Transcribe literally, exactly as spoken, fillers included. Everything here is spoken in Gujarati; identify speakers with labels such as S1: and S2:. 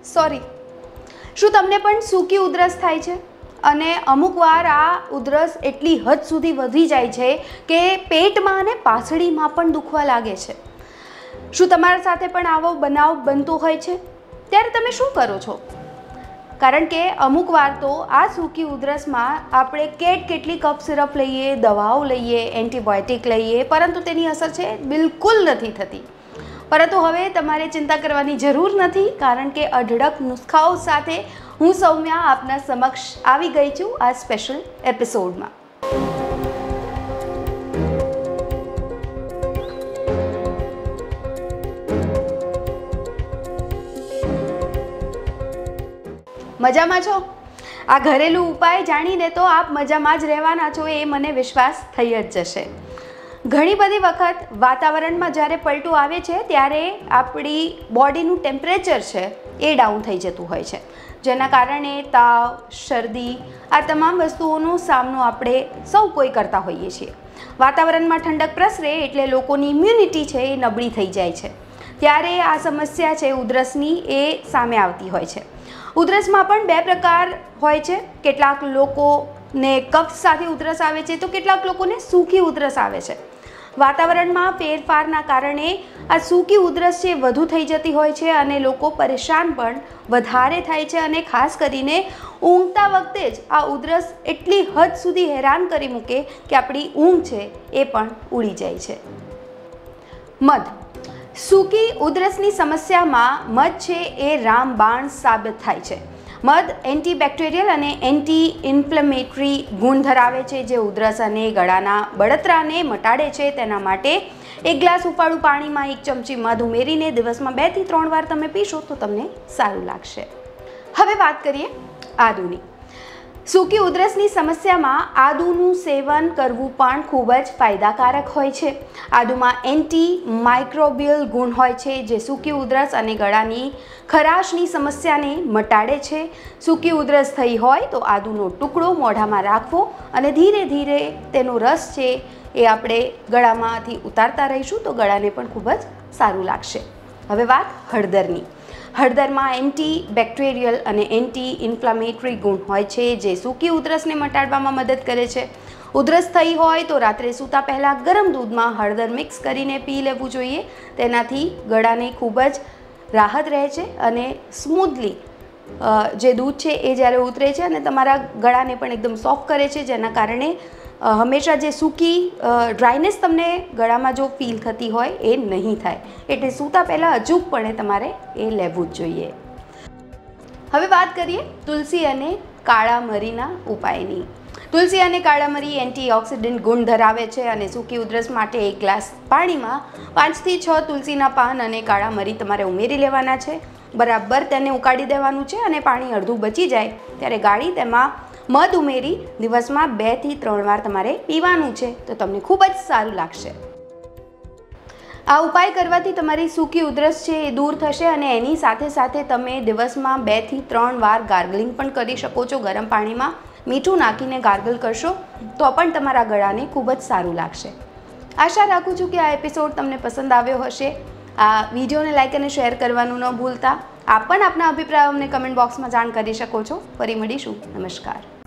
S1: સોરી, શું તમને પણ સૂકી ઉધરસ થાય છે? અને અમુક વાર આ ઉધરસ એટલી હદ સુધી વધી જાય છે કે પેટમાં અને પાસળીમાં પણ દુખવા લાગે છે. શું તમારા સાથે પણ આવો બનાવ બનતો હોય છે? ત્યારે તમે શું કરો છો? કારણ કે અમુક વાર તો આ સૂકી ઉધરસમાં આપણે કેટ કેટલી કફ સિરપ લઈએ, દવાઓ લઈએ, એન્ટીબાયોટિક લઈએ, પરંતુ તેની અસર છે બિલકુલ નથી થતી. પરંતુ હવે તમારે ચિંતા કરવાની જરૂર નથી, કારણ કે અઢળક નુસ્ખાઓ સાથે હું સૌમ્યા આપના સમક્ષ આવી ગઈ છું આ સ્પેશિયલ એપિસોડમાં. મજામાં છો? આ ઘરેલું ઉપાય જાણીને તો આપ મજામાં જ રહેવાના છો, એ મને વિશ્વાસ થઈ જ જશે. ઘણી બધી વખત વાતાવરણમાં જ્યારે પલટો આવે છે ત્યારે આપણી બોડીનું ટેમ્પરેચર છે એ ડાઉન થઈ જતું હોય છે, જેના કારણે તાવ, શરદી આ તમામ વસ્તુઓનો સામનો આપણે સૌ કોઈ કરતા હોઈએ છીએ. વાતાવરણમાં ઠંડક પ્રસરે એટલે લોકોની ઇમ્યુનિટી છે એ નબળી થઈ જાય છે. ત્યારે આ સમસ્યા છે ઉધરસની એ સામે આવતી હોય છે. ઉધરસમાં પણ બે પ્રકાર હોય છે. કેટલાક લોકોને કફ સાથે ઉધરસ આવે છે તો કેટલાક લોકોને સૂકી ઉધરસ આવે છે. વાતાવરણમાં ફેરફારના કારણે આ સૂકી ઉધરસ છે વધુ થઈ જતી હોય છે અને લોકો પરેશાન પણ વધારે થાય છે, અને ખાસ કરીને ઊંઘતા વખતે જ આ ઉધરસ એટલી હદ સુધી હેરાન કરી મૂકે કે આપણી ઊંઘ છે એ પણ ઉડી જાય છે. મધ. સૂકી ઉધરસની સમસ્યામાં મધ છે એ રામબાણ સાબિત થાય છે. મધ એન્ટીબેક્ટેરિયલ અને એન્ટી ઇન્ફ્લેમેટરી ગુણ ધરાવે છે, જે ઉધરસ અને ગળાના બળતરાને મટાડે છે. તેના માટે એક ગ્લાસ ઉફાળું પાણીમાં એક ચમચી મધ ઉમેરીને દિવસમાં બે થી ત્રણ વાર તમે પીશો તો તમને સારું લાગશે. હવે વાત કરીએ આદુની. સૂકી ઉધરસની સમસ્યામાં આદુનું સેવન કરવું પણ ખૂબ જ ફાયદાકારક હોય છે. આદુમાં એન્ટી માઇક્રોબિયલ ગુણ હોય છે, જે સૂકી ઉધરસ અને ગળાની ખરાશની સમસ્યાને મટાડે છે. સૂકી ઉધરસ થઈ હોય તો આદુનો ટુકડો મોઢામાં રાખવો અને ધીરે ધીરે તેનો રસ છે એ આપણે ગળામાંથી ઉતારતા રહીશું તો ગળાને પણ ખૂબ જ સારું લાગશે. હવે વાત હળદરની. હળદરમાં એન્ટી બેક્ટેરિયલ અને એન્ટી ઇન્ફ્લામેટરી ગુણ હોય છે, જે સૂકી ઉધરસને મટાડવામાં મદદ કરે છે. ઉધરસ થઈ હોય તો રાત્રે સૂતા પહેલાં ગરમ દૂધમાં હળદર મિક્સ કરીને પી લેવું જોઈએ. તેનાથી ગળાને ખૂબ જ રાહત રહે છે અને સ્મૂથલી જે દૂધ છે એ જ્યારે ઉતરે છે અને તમારા ગળાને પણ એકદમ સોફ્ટ કરે છે, જેના કારણે હંમેશા જે સૂકી ડ્રાયનેસ તમને ગળામાં જો ફીલ થતી હોય એ નહીં થાય. એટલે સૂતા પહેલાં અચૂકપણે તમારે એ લેવું જ જોઈએ. હવે વાત કરીએ તુલસી અને કાળા મરીના ઉપાયની. તુલસી અને કાળા મરી એન્ટીઓક્સિડન્ટ ગુણ ધરાવે છે અને સૂકી ઉધરસ માટે એક ગ્લાસ પાણીમાં પાંચથી છ તુલસીના પાન અને કાળા મરી તમારે ઉમેરી લેવાના છે. બરાબર તેને ઉકાળી દેવાનું છે અને પાણી અડધું બચી જાય ત્યારે ગાળી તેમાં મધ ઉમેરી દિવસમાં બે થી ત્રણ વાર તમારે પીવાનું છે તો તમને ખૂબ જ સારું લાગશે. આ ઉપાય કરવાથી તમારી સૂકી ઉધરસ છે એ દૂર થશે અને એની સાથે સાથે તમે દિવસમાં બે થી ત્રણ વાર ગાર્ગલિંગ પણ કરી શકો છો. ગરમ પાણીમાં મીઠું નાખીને ગાર્ગલ કરશો તો પણ તમારા ગળાને ખૂબ જ સારું લાગશે. આશા રાખું છું કે આ એપિસોડ તમને પસંદ આવ્યો હશે. આ વિડીયોને લાઇક અને શેર કરવાનું ન ભૂલતા. આપ પણ આપના અભિપ્રાયો અમને કમેન્ટ બોક્સમાં જાણ કરી શકો છો. ફરી મળીશું. નમસ્કાર.